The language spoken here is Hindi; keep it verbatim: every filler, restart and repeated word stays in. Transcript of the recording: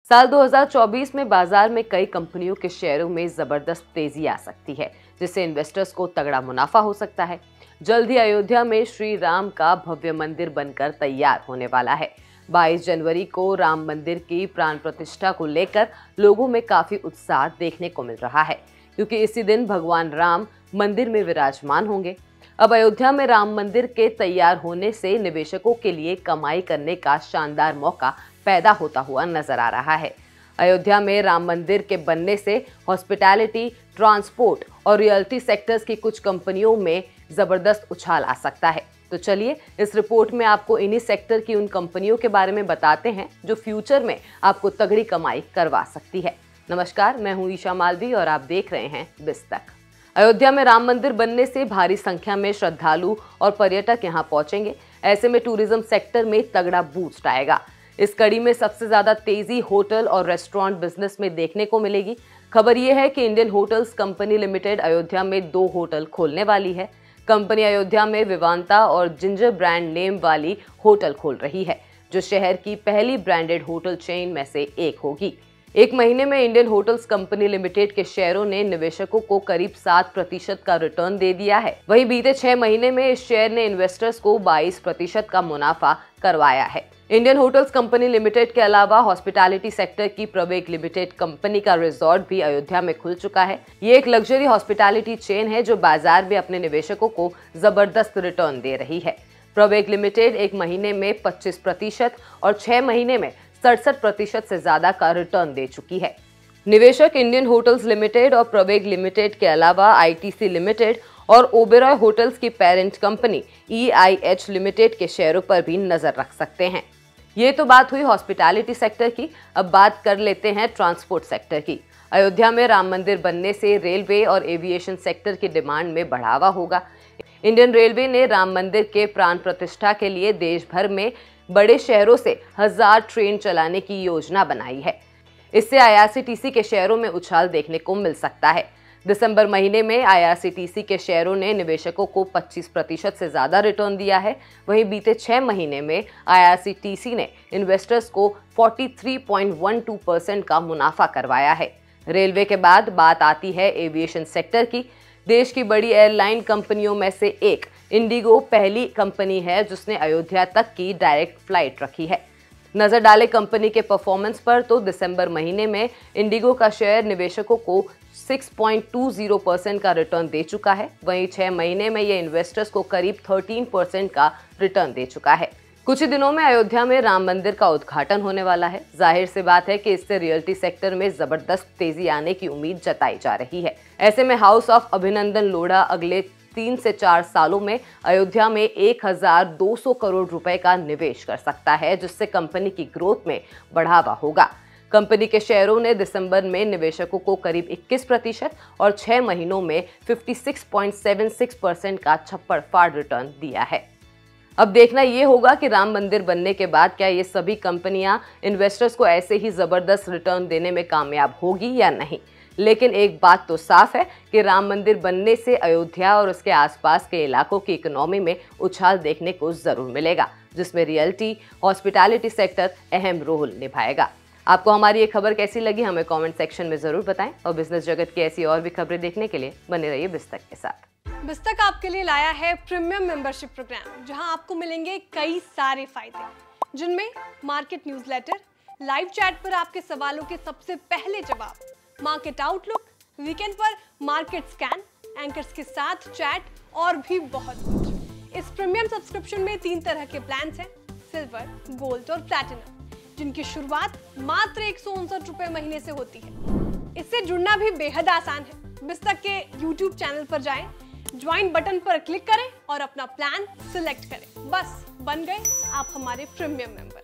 साल दो हज़ार चौबीस में बाजार में कई कंपनियों के शेयरों में जबरदस्त तेजी आ सकती है, जिससे इन्वेस्टर्स को तगड़ा मुनाफा हो सकता है। जल्द ही अयोध्या में श्री राम का भव्य मंदिर बनकर तैयार होने वाला है। बाईस जनवरी को राम मंदिर की प्राण प्रतिष्ठा को लेकर लोगों में काफी उत्साह देखने को मिल रहा है, क्योंकि इसी दिन भगवान राम मंदिर में विराजमान होंगे। अब अयोध्या में राम मंदिर के तैयार होने से निवेशकों के लिए कमाई करने का शानदार मौका पैदा होता हुआ नजर आ रहा है। अयोध्या में राम मंदिर के बनने से हॉस्पिटैलिटी, ट्रांसपोर्ट और रियल्टी सेक्टर्स की कुछ कंपनियों में जबरदस्त उछाल आ सकता है। तो चलिए इस रिपोर्ट में आपको इन्हीं सेक्टर की उन कंपनियों के बारे में बताते हैं जो फ्यूचर में आपको तगड़ी कमाई करवा सकती है। नमस्कार, मैं हूं ईशा मालवी और आप देख रहे हैं बिज़ तक। अयोध्या में राम मंदिर बनने से भारी संख्या में श्रद्धालु और पर्यटक यहां पहुंचेंगे। ऐसे में टूरिज्म सेक्टर में तगड़ा बूस्ट आएगा। इस कड़ी में सबसे ज्यादा तेजी होटल और रेस्टोरेंट बिजनेस में देखने को मिलेगी। खबर यह है कि Indian hotels company limited Ayodhya में दो होटल खोलने वाली है। कंपनी अयोध्या में विवांता और जिंजर ब्रांड नेम वाली होटल खोल रही है, जो शहर की पहली ब्रांडेड होटल चेन में से एक होगी। एक महीने में इंडियन होटल्स कंपनी लिमिटेड के शेयरों ने निवेशकों को करीब सात प्रतिशत का रिटर्न दे दिया है। वहीं बीते छह महीने में इस शेयर ने इन्वेस्टर्स को बाईस प्रतिशत का मुनाफा करवाया है। इंडियन होटल्स कंपनी लिमिटेड के अलावा हॉस्पिटैलिटी सेक्टर की प्रवेग लिमिटेड कंपनी का रिजॉर्ट भी अयोध्या में खुल चुका है। ये एक लग्जरी हॉस्पिटैलिटी चेन है जो बाजार में अपने निवेशकों को जबरदस्त रिटर्न दे रही है। प्रवेग लिमिटेड एक महीने में पच्चीस प्रतिशत और छह महीने में सड़सठ प्रतिशत से ज्यादा का रिटर्न दे चुकी है। निवेशक इंडियन होटल्स लिमिटेड और प्रवेग लिमिटेड के अलावा आईटीसी लिमिटेड और ओबेरॉय होटल्स की पेरेंट कंपनी ईआईएच लिमिटेड के शेयरों पर भी नजर रख सकते हैं। ये तो बात हुई हॉस्पिटैलिटी सेक्टर की। अब बात कर लेते हैं ट्रांसपोर्ट सेक्टर की। अयोध्या में राम मंदिर बनने से रेलवे और एविएशन सेक्टर की डिमांड में बढ़ावा होगा। इंडियन रेलवे ने राम मंदिर के प्राण प्रतिष्ठा के लिए देश भर में बड़े शहरों से हजार ट्रेन चलाने की योजना बनाई है। इससे आईआरसीटीसी के शेयरों में उछाल देखने को मिल सकता है। दिसंबर महीने में आईआरसीटीसी के शेयरों ने निवेशकों को पच्चीस प्रतिशत से ज्यादा रिटर्न दिया है। वहीं बीते छह महीने में आईआरसीटीसी ने इन्वेस्टर्स को तैंतालीस पॉइंट बारह परसेंट का मुनाफा करवाया है। रेलवे के बाद बात आती है एविएशन सेक्टर की। देश की बड़ी एयरलाइन कंपनियों में से एक इंडिगो पहली कंपनी है जिसने अयोध्या तक की डायरेक्ट फ्लाइट रखी है। नजर डाले कंपनी के परफॉर्मेंस पर तो दिसंबर महीने में इंडिगो का शेयर निवेशकों को छह पॉइंट दो शून्य परसेंट का रिटर्न दे चुका है। वहीं छह महीने में ये इन्वेस्टर्स को करीब तेरह परसेंट का रिटर्न दे चुका है। कुछ ही दिनों में अयोध्या में राम मंदिर का उद्घाटन होने वाला है। जाहिर सी बात है कि इससे रियल्टी सेक्टर में जबरदस्त तेजी आने की उम्मीद जताई जा रही है। ऐसे में हाउस ऑफ अभिनंदन लोढ़ा अगले तीन से चार सालों में अयोध्या में एक हज़ार दो सौ करोड़ रुपए का निवेश कर सकता है, जिससे कंपनी की ग्रोथ में बढ़ावा होगा। कंपनी के शेयरों ने दिसंबर में निवेशकों को करीब इक्कीस प्रतिशत और छह महीनों में छप्पन पॉइंट सात छह परसेंट का छप्पड़ फाड़ रिटर्न दिया है। अब देखना यह होगा कि राम मंदिर बनने के बाद क्या ये सभी कंपनियां इन्वेस्टर्स को ऐसे ही जबरदस्त रिटर्न देने में कामयाब होगी या नहीं। लेकिन एक बात तो साफ है कि राम मंदिर बनने से अयोध्या और उसके आसपास के इलाकों की इकोनॉमी में उछाल देखने को जरूर मिलेगा, जिसमें रियल्टी, हॉस्पिटैलिटी सेक्टर अहम रोल निभाएगा। आपको हमारी ये खबर कैसी लगी हमें कमेंट सेक्शन में जरूर बताएं और बिजनेस जगत की ऐसी और भी खबरें देखने के लिए बने रहिए बिज़ तक के साथ। बिज़ तक आपके लिए लाया है प्रीमियम मेंबरशिप प्रोग्राम, जहां आपको मिलेंगे कई सारे फायदे, जिनमें मार्केट न्यूज़लेटर, लाइव चैट पर आपके सवालों के सबसे पहले जवाब, मार्केट आउटलुक, वीकेंड पर मार्केट स्कैन, एंकर्स के साथ चैट और भी बहुत कुछ। इस प्रीमियम सब्सक्रिप्शन में तीन तरह के प्लान्स हैं, सिल्वर, गोल्ड और प्लैटिनम, जिनकी शुरुआत मात्र एक सौ उनसठ रुपए महीने से होती है। इससे जुड़ना भी बेहद आसान है। बिज़ तक के यूट्यूब चैनल पर जाएं, ज्वाइन बटन पर क्लिक करें और अपना प्लान सिलेक्ट करें। बस बन गए आप हमारे प्रीमियम मेंबर।